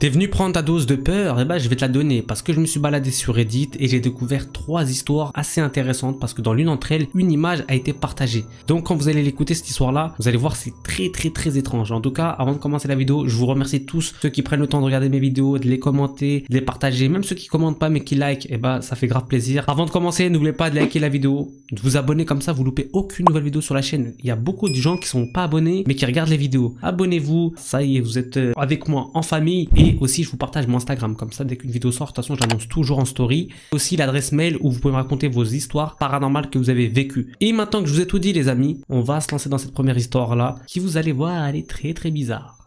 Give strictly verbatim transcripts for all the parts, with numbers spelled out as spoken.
T'es venu prendre ta dose de peur? Eh ben je vais te la donner parce que je me suis baladé sur Reddit et j'ai découvert trois histoires assez intéressantes parce que dans l'une d'entre elles, une image a été partagée. Donc quand vous allez l'écouter cette histoire-là, vous allez voir c'est très très très étrange. En tout cas, avant de commencer la vidéo, je vous remercie tous ceux qui prennent le temps de regarder mes vidéos, de les commenter, de les partager, même ceux qui commentent pas mais qui like, eh ben ça fait grave plaisir. Avant de commencer, n'oubliez pas de liker la vidéo, de vous abonner comme ça, vous loupez aucune nouvelle vidéo sur la chaîne. Il y a beaucoup de gens qui sont pas abonnés mais qui regardent les vidéos. Abonnez-vous, ça y est, vous êtes avec moi en famille. Et aussi je vous partage mon Instagram, comme ça dès qu'une vidéo sort, de toute façon j'annonce toujours en story. Aussi l'adresse mail où vous pouvez me raconter vos histoires paranormales que vous avez vécues. Et maintenant que je vous ai tout dit les amis, on va se lancer dans cette première histoire là, qui vous allez voir elle est très très bizarre.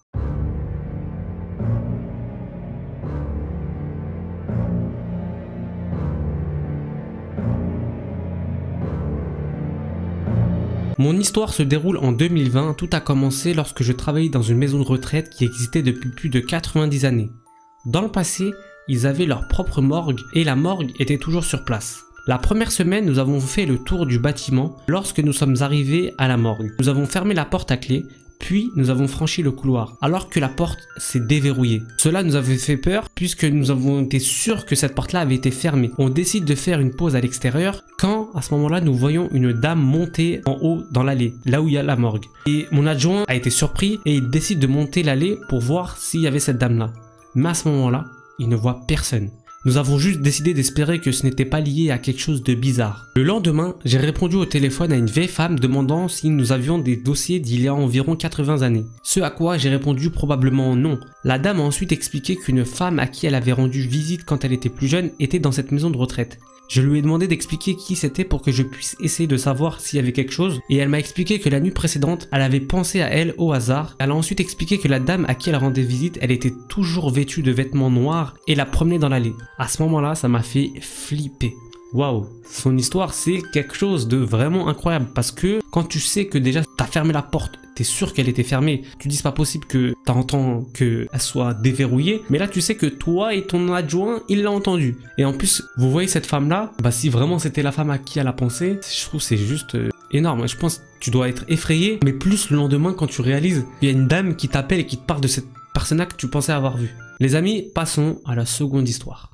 Mon histoire se déroule en deux mille vingt, tout a commencé lorsque je travaillais dans une maison de retraite qui existait depuis plus de quatre-vingt-dix années. Dans le passé, ils avaient leur propre morgue et la morgue était toujours sur place. La première semaine, nous avons fait le tour du bâtiment lorsque nous sommes arrivés à la morgue. Nous avons fermé la porte à clé, puis nous avons franchi le couloir alors que la porte s'est déverrouillée. Cela nous avait fait peur puisque nous avons été sûrs que cette porte-là avait été fermée. On décide de faire une pause à l'extérieur quand à ce moment-là nous voyons une dame monter en haut dans l'allée, là où il y a la morgue. Et mon adjoint a été surpris et il décide de monter l'allée pour voir s'il y avait cette dame-là. Mais à ce moment-là, il ne voit personne. Nous avons juste décidé d'espérer que ce n'était pas lié à quelque chose de bizarre. Le lendemain, j'ai répondu au téléphone à une vieille femme demandant si nous avions des dossiers d'il y a environ quatre-vingts années. Ce à quoi j'ai répondu probablement non. La dame a ensuite expliqué qu'une femme à qui elle avait rendu visite quand elle était plus jeune était dans cette maison de retraite. Je lui ai demandé d'expliquer qui c'était pour que je puisse essayer de savoir s'il y avait quelque chose et elle m'a expliqué que la nuit précédente, elle avait pensé à elle au hasard. Elle a ensuite expliqué que la dame à qui elle rendait visite, elle était toujours vêtue de vêtements noirs et la promenait dans l'allée. À ce moment-là, ça m'a fait flipper. Waouh, son histoire c'est quelque chose de vraiment incroyable parce que quand tu sais que déjà t'as fermé la porte, t'es sûr qu'elle était fermée, tu dis c'est pas possible que t'entends qu'elle soit déverrouillée, mais là tu sais que toi et ton adjoint il l'a entendu. Et en plus vous voyez cette femme là, bah si vraiment c'était la femme à qui elle a pensé, je trouve c'est juste euh, énorme. Je pense que tu dois être effrayé, mais plus le lendemain quand tu réalises qu'il y a une dame qui t'appelle et qui te parle de cette personne là que tu pensais avoir vue. Les amis, passons à la seconde histoire.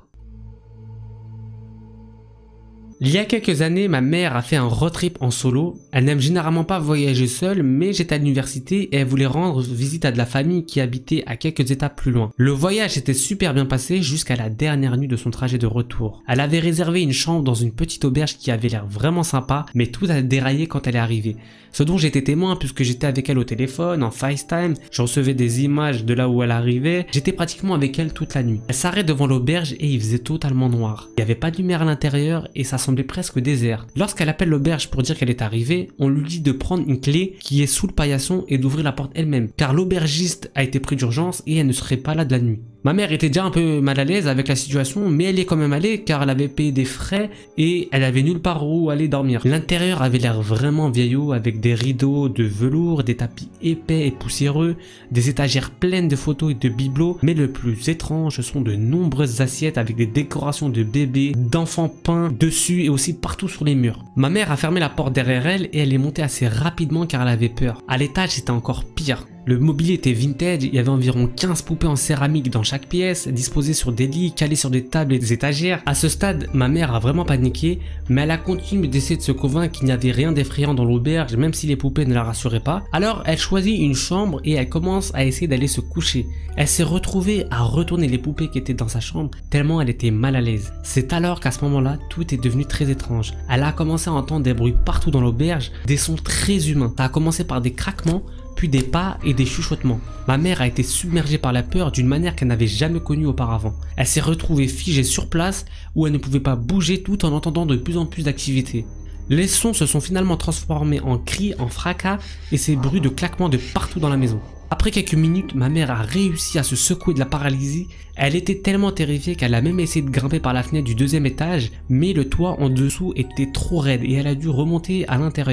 Il y a quelques années, ma mère a fait un road trip en solo. Elle n'aime généralement pas voyager seule, mais j'étais à l'université et elle voulait rendre visite à de la famille qui habitait à quelques étapes plus loin. Le voyage s'était super bien passé jusqu'à la dernière nuit de son trajet de retour. Elle avait réservé une chambre dans une petite auberge qui avait l'air vraiment sympa, mais tout a déraillé quand elle est arrivée. Ce dont j'étais témoin puisque j'étais avec elle au téléphone, en FaceTime, je recevais des images de là où elle arrivait, j'étais pratiquement avec elle toute la nuit. Elle s'arrête devant l'auberge et il faisait totalement noir. Il n'y avait pas de lumière à l'intérieur et ça semblait presque désert. Lorsqu'elle appelle l'auberge pour dire qu'elle est arrivée, on lui dit de prendre une clé qui est sous le paillasson et d'ouvrir la porte elle-même, car l'aubergiste a été pris d'urgence et elle ne serait pas là de la nuit. Ma mère était déjà un peu mal à l'aise avec la situation, mais elle est quand même allée car elle avait payé des frais et elle avait nulle part où aller dormir. L'intérieur avait l'air vraiment vieillot avec des rideaux de velours, des tapis épais et poussiéreux, des étagères pleines de photos et de bibelots, mais le plus étrange sont de nombreuses assiettes avec des décorations de bébés, d'enfants peints dessus et aussi partout sur les murs. Ma mère a fermé la porte derrière elle et elle est montée assez rapidement car elle avait peur. À l'étage c'était encore pire. Le mobilier était vintage, il y avait environ quinze poupées en céramique dans chaque pièce, disposées sur des lits, calées sur des tables et des étagères. À ce stade, ma mère a vraiment paniqué, mais elle a continué d'essayer de se convaincre qu'il n'y avait rien d'effrayant dans l'auberge, même si les poupées ne la rassuraient pas. Alors elle choisit une chambre et elle commence à essayer d'aller se coucher. Elle s'est retrouvée à retourner les poupées qui étaient dans sa chambre, tellement elle était mal à l'aise. C'est alors qu'à ce moment-là, tout est devenu très étrange. Elle a commencé à entendre des bruits partout dans l'auberge, des sons très humains. Ça a commencé par des craquements, puis des pas et des chuchotements. Ma mère a été submergée par la peur d'une manière qu'elle n'avait jamais connue auparavant. Elle s'est retrouvée figée sur place où elle ne pouvait pas bouger tout en entendant de plus en plus d'activité. Les sons se sont finalement transformés en cris, en fracas et ces bruits de claquements de partout dans la maison. Après quelques minutes, ma mère a réussi à se secouer de la paralysie. Elle était tellement terrifiée qu'elle a même essayé de grimper par la fenêtre du deuxième étage, mais le toit en dessous était trop raide et elle a dû remonter à l'intérieur.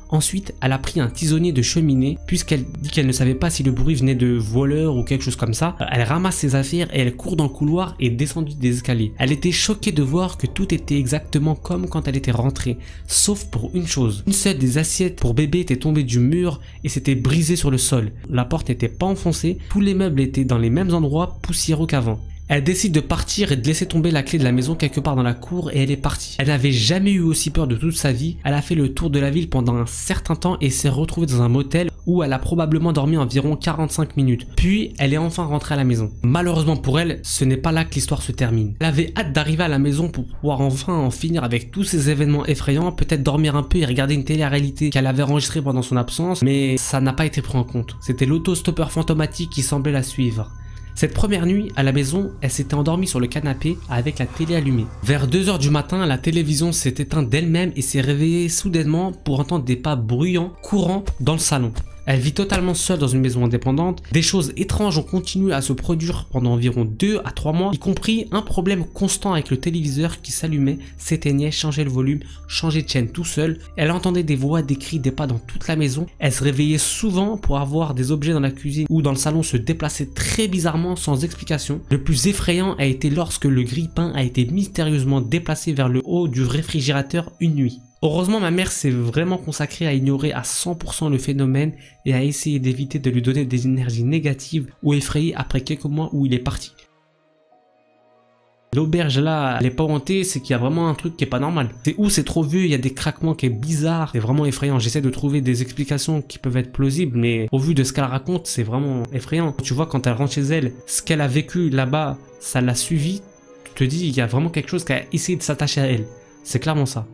Ensuite, elle a pris un tisonnier de cheminée, puisqu'elle dit qu'elle ne savait pas si le bruit venait de voleurs ou quelque chose comme ça. Elle ramasse ses affaires et elle court dans le couloir et descend des escaliers. Elle était choquée de voir que tout était exactement comme quand elle était rentrée, sauf pour une chose. Une seule des assiettes pour bébé était tombée du mur et s'était brisée sur le sol. La porte n'était pas enfoncée, tous les meubles étaient dans les mêmes endroits, poussiéreux qu'avant. Elle décide de partir et de laisser tomber la clé de la maison quelque part dans la cour et elle est partie. Elle n'avait jamais eu aussi peur de toute sa vie. Elle a fait le tour de la ville pendant un certain temps et s'est retrouvée dans un motel où elle a probablement dormi environ quarante-cinq minutes. Puis elle est enfin rentrée à la maison. Malheureusement pour elle, ce n'est pas là que l'histoire se termine. Elle avait hâte d'arriver à la maison pour pouvoir enfin en finir avec tous ces événements effrayants, peut-être dormir un peu et regarder une télé-réalité qu'elle avait enregistrée pendant son absence, mais ça n'a pas été pris en compte. C'était l'autostoppeur fantomatique qui semblait la suivre. Cette première nuit, à la maison, elle s'était endormie sur le canapé avec la télé allumée. Vers deux heures du matin, la télévision s'est éteinte d'elle-même et s'est réveillée soudainement pour entendre des pas bruyants, courants dans le salon. Elle vit totalement seule dans une maison indépendante. Des choses étranges ont continué à se produire pendant environ deux à trois mois, y compris un problème constant avec le téléviseur qui s'allumait, s'éteignait, changeait le volume, changeait de chaîne tout seul. Elle entendait des voix, des cris, des pas dans toute la maison. Elle se réveillait souvent pour avoir des objets dans la cuisine ou dans le salon se déplacer très bizarrement sans explication. Le plus effrayant a été lorsque le grille-pain a été mystérieusement déplacé vers le haut du réfrigérateur une nuit. Heureusement, ma mère s'est vraiment consacrée à ignorer à cent pour cent le phénomène et à essayer d'éviter de lui donner des énergies négatives ou effrayées après quelques mois où il est parti. L'auberge là, elle est pas hantée, c'est qu'il y a vraiment un truc qui est pas normal. C'est où c'est trop vieux, il y a des craquements qui est bizarre, c'est vraiment effrayant. J'essaie de trouver des explications qui peuvent être plausibles, mais au vu de ce qu'elle raconte, c'est vraiment effrayant. Tu vois, quand elle rentre chez elle, ce qu'elle a vécu là-bas, ça l'a suivi, tu te dis, il y a vraiment quelque chose qui a essayé de s'attacher à elle. C'est clairement ça.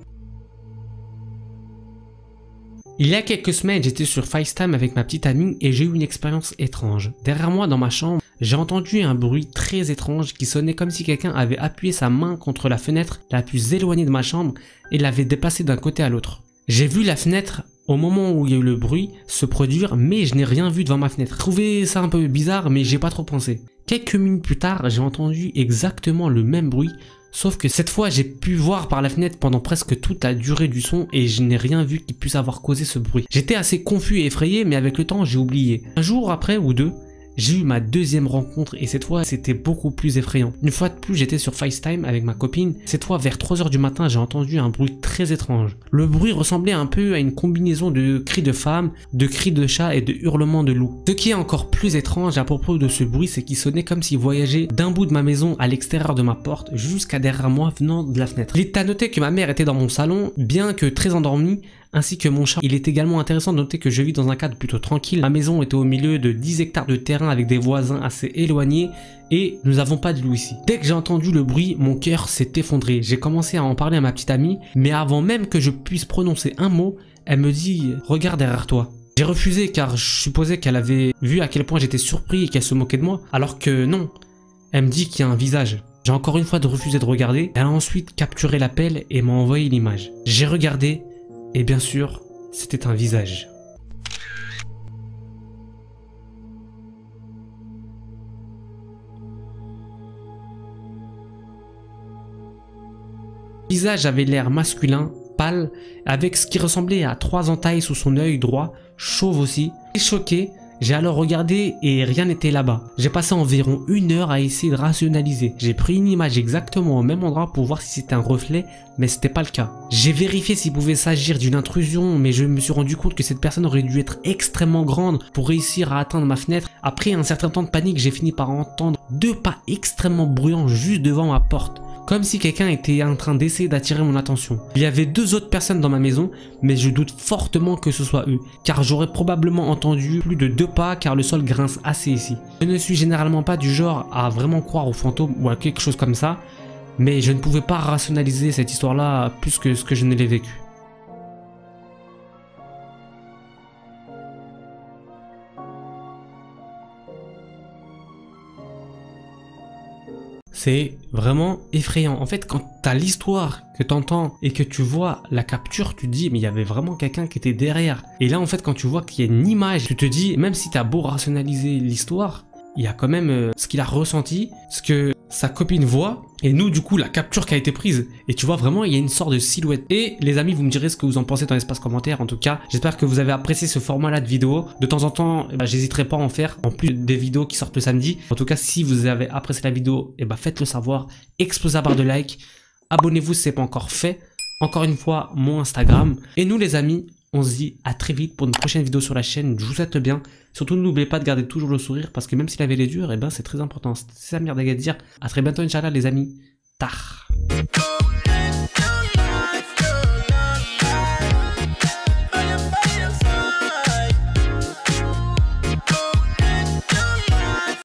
Il y a quelques semaines, j'étais sur FaceTime avec ma petite amie et j'ai eu une expérience étrange. Derrière moi, dans ma chambre, j'ai entendu un bruit très étrange qui sonnait comme si quelqu'un avait appuyé sa main contre la fenêtre la plus éloignée de ma chambre et l'avait déplacée d'un côté à l'autre. J'ai vu la fenêtre au moment où il y a eu le bruit se produire, mais je n'ai rien vu devant ma fenêtre. Je trouvais ça un peu bizarre, mais j'ai pas trop pensé. Quelques minutes plus tard, j'ai entendu exactement le même bruit, sauf que cette fois j'ai pu voir par la fenêtre pendant presque toute la durée du son et je n'ai rien vu qui puisse avoir causé ce bruit. J'étais assez confus et effrayé, mais avec le temps j'ai oublié. Un jour après ou deux, j'ai eu ma deuxième rencontre et cette fois c'était beaucoup plus effrayant. Une fois de plus, j'étais sur FaceTime avec ma copine. Cette fois vers trois heures du matin, j'ai entendu un bruit très étrange. Le bruit ressemblait un peu à une combinaison de cris de femmes, de cris de chats et de hurlements de loups. Ce qui est encore plus étrange à propos de ce bruit, c'est qu'il sonnait comme s'il voyageait d'un bout de ma maison à l'extérieur de ma porte jusqu'à derrière moi venant de la fenêtre. Il est à noter que ma mère était dans mon salon, bien que très endormie, ainsi que mon chat. Il est également intéressant de noter que je vis dans un cadre plutôt tranquille. Ma maison était au milieu de dix hectares de terrain avec des voisins assez éloignés et nous n'avons pas de loup ici. Dès que j'ai entendu le bruit, mon cœur s'est effondré. J'ai commencé à en parler à ma petite amie, mais avant même que je puisse prononcer un mot, elle me dit « Regarde derrière toi ». J'ai refusé car je supposais qu'elle avait vu à quel point j'étais surpris et qu'elle se moquait de moi, alors que non. Elle me dit qu'il y a un visage. J'ai encore une fois refusé de regarder. Elle a ensuite capturé l'appel et m'a envoyé l'image. J'ai regardé. Et bien sûr, c'était un visage. Le visage avait l'air masculin, pâle, avec ce qui ressemblait à trois entailles sous son œil droit, chauve aussi. Choqué, j'ai alors regardé et rien n'était là-bas. J'ai passé environ une heure à essayer de rationaliser. J'ai pris une image exactement au même endroit pour voir si c'était un reflet, mais c'était pas le cas. J'ai vérifié s'il pouvait s'agir d'une intrusion, mais je me suis rendu compte que cette personne aurait dû être extrêmement grande pour réussir à atteindre ma fenêtre. Après un certain temps de panique, j'ai fini par entendre deux pas extrêmement bruyants juste devant ma porte, comme si quelqu'un était en train d'essayer d'attirer mon attention. Il y avait deux autres personnes dans ma maison, mais je doute fortement que ce soit eux, car j'aurais probablement entendu plus de deux pas car le sol grince assez ici. Je ne suis généralement pas du genre à vraiment croire aux fantômes ou à quelque chose comme ça, mais je ne pouvais pas rationaliser cette histoire-là plus que ce que je ne l'ai vécu. C'est vraiment effrayant. En fait, quand tu as l'histoire que tu entends et que tu vois la capture, tu te dis mais il y avait vraiment quelqu'un qui était derrière. Et là en fait quand tu vois qu'il y a une image, tu te dis, même si tu as beau rationaliser l'histoire, il y a quand même euh, ce qu'il a ressenti, ce que sa copine voit, et nous du coup la capture qui a été prise. Et tu vois vraiment il y a une sorte de silhouette. Et les amis, vous me direz ce que vous en pensez dans l'espace commentaire. En tout cas, j'espère que vous avez apprécié ce format là de vidéo. De temps en temps, eh ben, j'hésiterai pas à en faire, en plus des vidéos qui sortent le samedi. En tout cas, si vous avez apprécié la vidéo, eh ben, faites-le savoir, explosez la barre de like, abonnez-vous si ce n'est pas encore fait. Encore une fois, mon Instagram. Et nous les amis, on se dit à très vite pour une prochaine vidéo sur la chaîne. Je vous souhaite le bien. Surtout n'oubliez pas de garder toujours le sourire, parce que même si la vie est dure, eh ben, c'est très important. C'est ça, merde à dire. À très bientôt, Inch'Allah les amis. Tard.